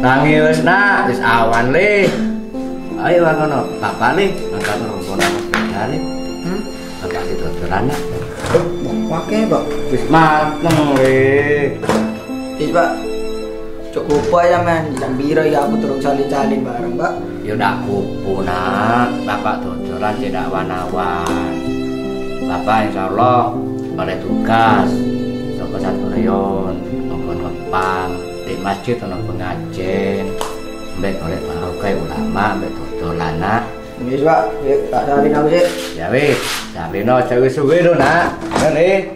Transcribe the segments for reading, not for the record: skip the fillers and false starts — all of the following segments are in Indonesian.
Tangi wis nak, wis awan le. Ayo ngono, bapak le, angkat rombongan sepeda le. Bapak itu dodolan nak. Pakai, Pak. Wis mateng le. Wis, Pak. Cukup ya men, jam biro ya aku terus salin-salin bareng, Pak. Ya ndak kupu nak, bapak dodolan tidak wan-wan. Bapak insyaallah oleh tugas saka satu rayon, nggon ngepang di masjid ana pengajian. Mbek oleh pakai ulama mbek dodolan nak. Wis, Pak. Yuk, tak salin aku sih. Ya wis, salino aja wis suwe lho nak. Ngene.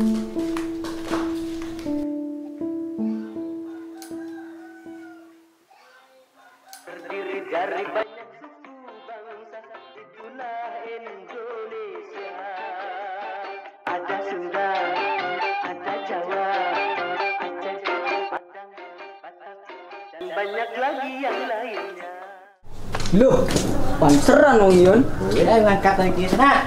Terdiri dari banyak suku bangsa di tanah Indonesia. Ada Sunda, ada Jawa, Aceh, Padang, Batak, dan banyak lagi yang lainnya. Loh, panseran wong Yon. Wis ayo ngangkat lagi nak.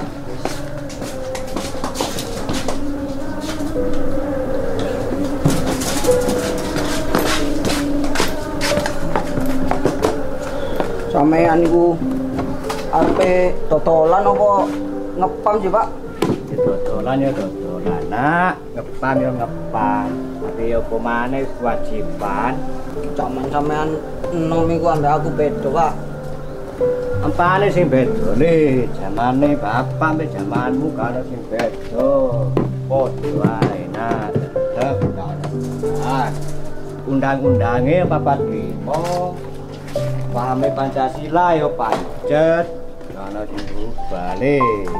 Sampean iku arepe totolan apa ngepam sih, Pak? Dodolan ya dodolan nak, ngepam ya ngepam. Tapi ya pemane kewajiban. Zaman sampean enom iku ambek aku beda, Pak. Ampane sing beda le, zamane bapak mbek zamanmu kalau sing beda. Padha wae nak, tetep undang-undang. Undang-undange 45. Pahame Pancasila yo pancet. Ana sing berubah le.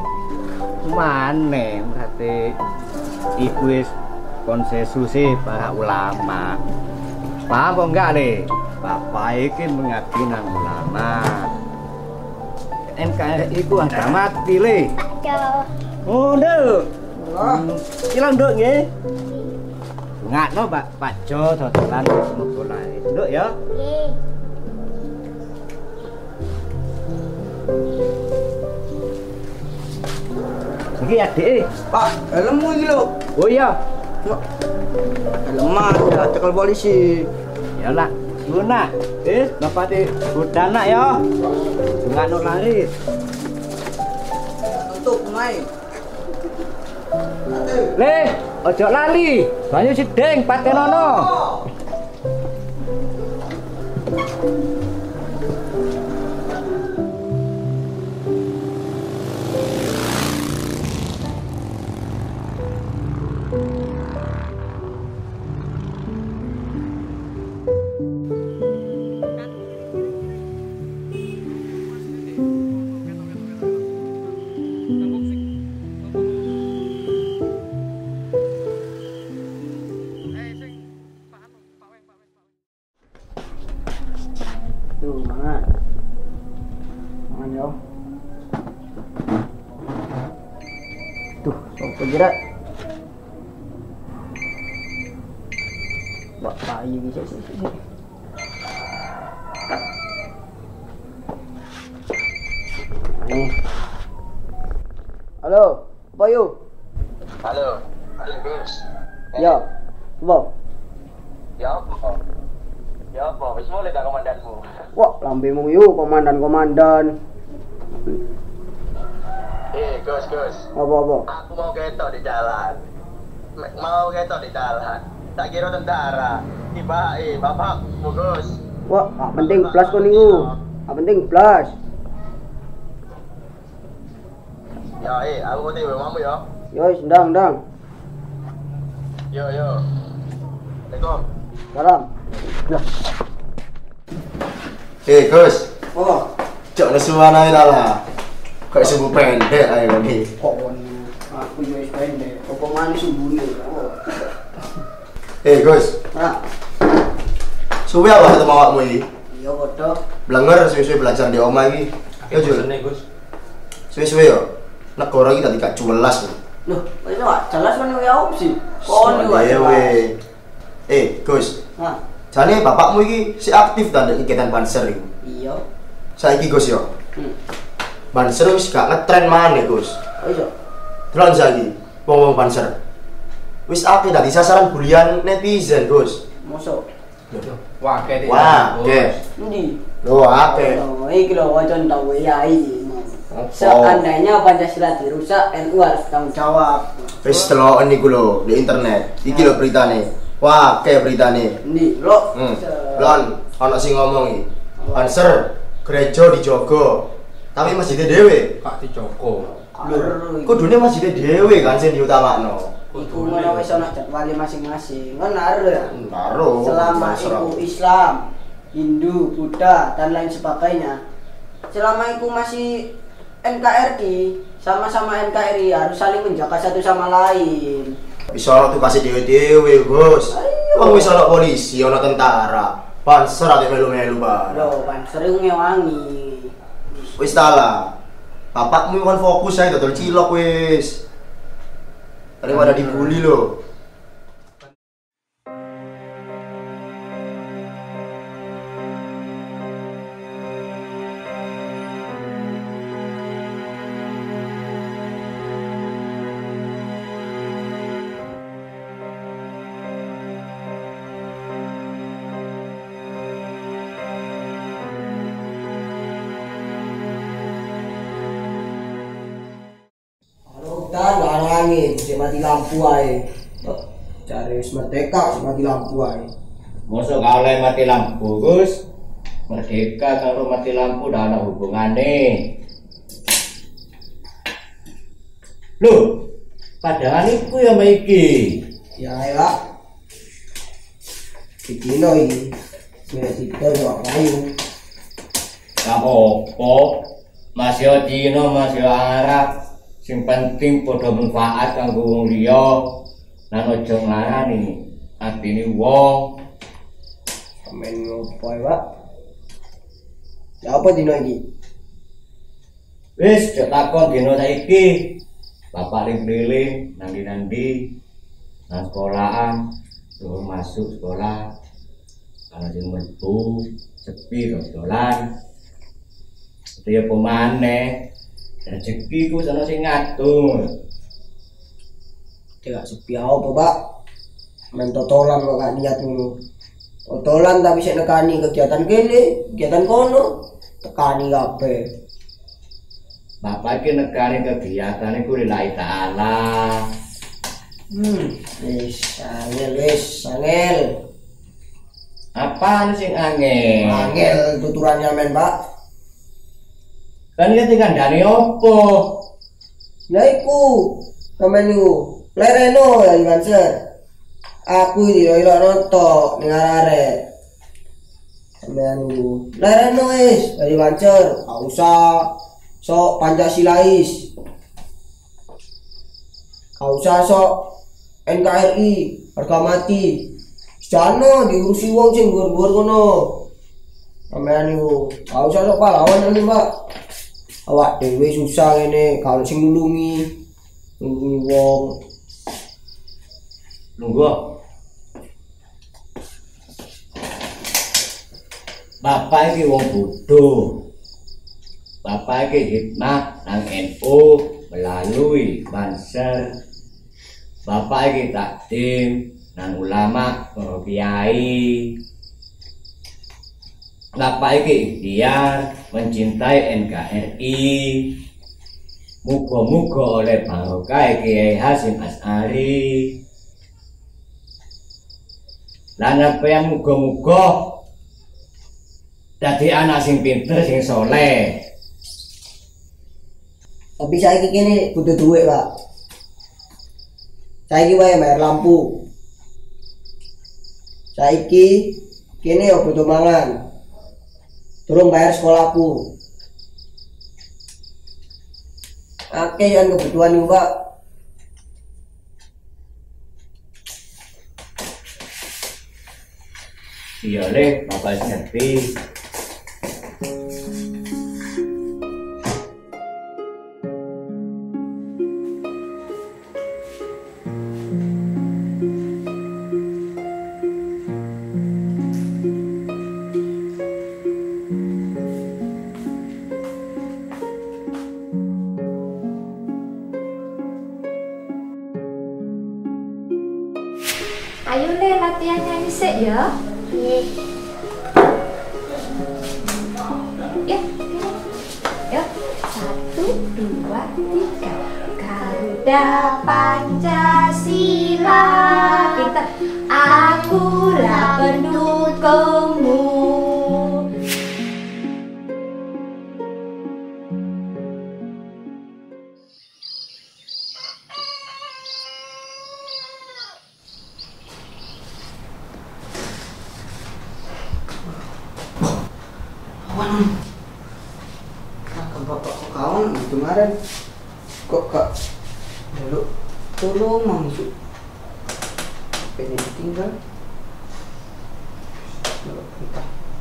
Mane berarti iku wis konsensusi para ulama. Paham apa enggak le? Bapak iki mengabdi nang ulama. NKRI ku ada mati le. Oh, nduk. Ilang nduk nggih. Ngakno Pak Jo dodolan mugo lae. Nduk ya. Nggih. Iki adik, Pak, helmmu iki lho. oh iya, Helm ya cekel polisi. ya lah, guna, bapak di udah nak ya, nggak no lari. Tutup mai. Le, ojo lali, banyu sideng pakai nono. Tuh, mangan. Mangan yo. Tuh, sopo jerat. Wah, bayi bisa sih. Nih. Halo, Bayu. Halo, Gus. Ya, Bob. Ya apa? Ya apa? Wis mulai dah komandanmu. Wah, lambemu yuk komandan. Gus. Apa? Aku mau ketok di jalan. Tak kira tentara. Tiba, bapakmu, Gus. Wah, penting plus kau niku. Penting plus. Ya, aku ngerti mamu ya. Yo, ndang. Yo. Assalamualaikum. Salam. Gus. Oh, Cok nesuan ae lah. Kok sumbu pendek ae ini. kok aku yo wis pendek. Apa manis sumbune. Gus. Nah, Suwe apa ketemu awakmu iki? iya padha. Blenger suwe-suwe belajar di omah iki. Yo, Jul. Gus. Suwe-suwe yo. Negara iki tadi gak jelas. Loh, wis ora jelas kan ya opsi. Kon yo Dewe. Gus. Nah, Jane bapakmu iki si aktif ta ndek kegiatan Banser iki. iya. Saiki Gus yo. Banser wis gak ngetren maneh, Gus. Oh iya. Delon saiki wong-wong Banser. Wis akeh dadi sasaran bulian netizen, Gus. Mosok. Lho, Wah, kayak Wah, oke. Ndi? Lo akeh. Oh, iki lho wajan tahu yai. Apa? Seandainya Pancasila dirusak, NU harus tanggung jawab. Wis teloken niku lho di internet. Iki lho beritane. Wah, akeh beritane. Ndi, lo. Lon, ana sing ngomong iki. Banser gereja dijogo. Tapi masjidnya dhewe. Kak Dijoko. Kudune masjidnya dhewe kan sing diutamakno. Iku ngono wis ana jadwale masing-masing. Kan aru ya. Karo. Selama itu Islam, Hindu, Buddha dan lain sebagainya. Selama itu masih NKRI, sama-sama NKRI harus saling menjaga satu sama lain. Bisa ana tukase dhewe-dhewe, Bos. Wong wis ana polisi, ana tentara. Banser ate melu-melu bareng. Loh, kan sering ngewangi. Wis ta lah. Bapakmu kan fokus ae dodol cilok wis. Daripada dibully lo. Dan gak ada angin, si mati lampu ae. Cari wis merdeka, si mati lampu ae. Mosok kau oleh mati lampu, Gus. Merdeka karo mati lampu dah ana hubungane. Loh, padahal iku ya iki. Ya ae lah. Dikino iki. Wis itu yo kayu. Gak apa-apa. Masih Cina, masih Arab. Sing penting padha manfaat kanggo wong liya. Lan aja nglarani atine wong. Sampeyan ngopo ae, Pak? Ya apa dino iki? Wis takon dina saiki. Bapak ling-ling nandi-nandi nang sekolahan, suruh masuk sekolah. Kalau sing mlebu sepi dodolan. Dia pemane rezeki ku sana sing ngatur. Tidak sepi apa, Pak? Main totolan kok gak niat ngono. Totolan tapi sik nekani kegiatan kene, kegiatan kono, tekani kabeh. Bapak iki nekani kegiatane ku lillahi taala. Wis, angel. Apaan sing angel? Angel tuturannya men, Pak. Kan iki dikandani opo? Lah iku, sampeyan niku. Lereno ya Banser. Aku iki yo nonton ning arek. Sampeyan niku. Lereno wis dari Banser, gak usah sok Pancasilais. Gak usah sok NKRI, harga mati. Jano diurusi wong sing dhuwur-dhuwur ngono. Sampeyan niku, gak usah sok pahlawan iki, Pak. Awak dhewe susah ngene, kalau sing nulungi wong. Nunggu. Bapak iki wong bodoh. Bapak iki hikmah nang NU melalui Banser. Bapak iki takdim nang ulama para kiai. Bapak iki ikhtiar mencintai NKRI. Muga-muga oleh barokah Kiai Hasyim Asy'ari. Lan apa yang muga-muga dadi anak sing pinter sing soleh. Tapi saiki kene butuh duit, Pak. Saiki wae bayar lampu. Saiki kene yo butuh mangan. Turun bayar sekolahku. Akeh yang kebutuhan nih, Pak. Iya le, bapak ngerti. Ayo le latihan nyanyi sik ya. Nggih. 2, 3. Garuda Pancasila, kita akulah pendukungmu. Bapak kok kawan kemarin kok kak dulu tolong masuk ini ditinggal kita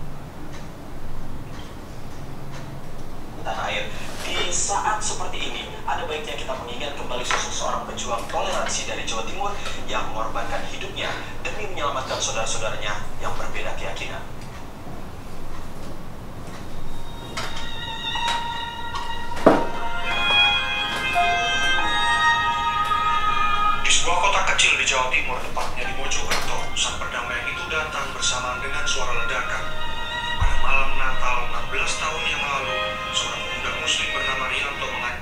tanah air. Di saat seperti ini, ada baiknya kita mengingat kembali sosok seorang pejuang toleransi dari Jawa Timur yang mengorbankan hidupnya demi menyelamatkan saudara-saudaranya yang berbeda keyakinan. Di sebuah kota kecil di Jawa Timur, tepatnya di Mojokerto, sang perdamaian itu datang bersamaan dengan suara ledakan. Pada malam Natal 16 tahun yang lalu, seorang pemuda muslim bernama Rianto mengajak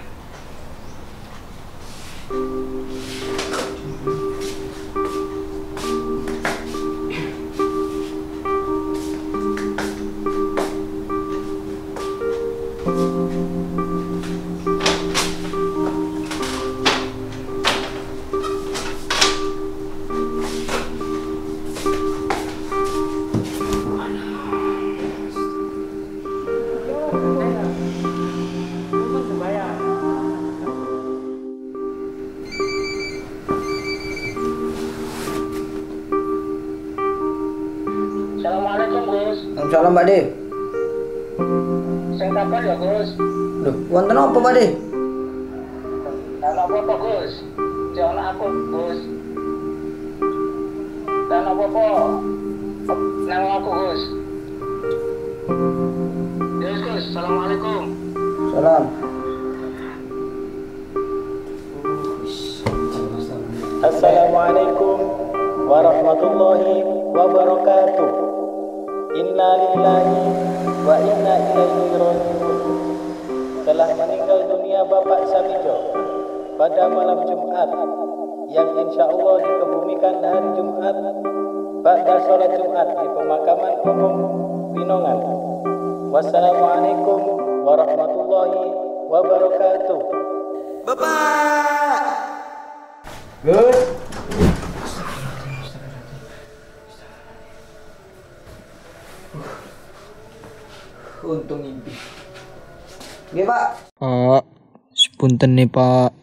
Assalamualaikum Gus. Assalamualaikum Pak De. Sing kabar ya Gus. Loh, wonten apa Pak De? Ana apa Gus? Jangan aku Gus. Dan apa-apa nang aku Gus. Yes Gus, Assalamualaikum. Salam. Assalamualaikum warahmatullahi wabarakatuh. Inna lillahi wa inna ilaihi raji'un. Telah meninggal dunia Bapak Samijo pada malam Jumat yang insya Allah dikebumikan hari Jumat pada sholat Jumat di pemakaman umum Pinongan. Wassalamualaikum warahmatullahi wabarakatuh. Gus. Untung mimpi. Nggih, Pak. Pak, sepunten nih Pak.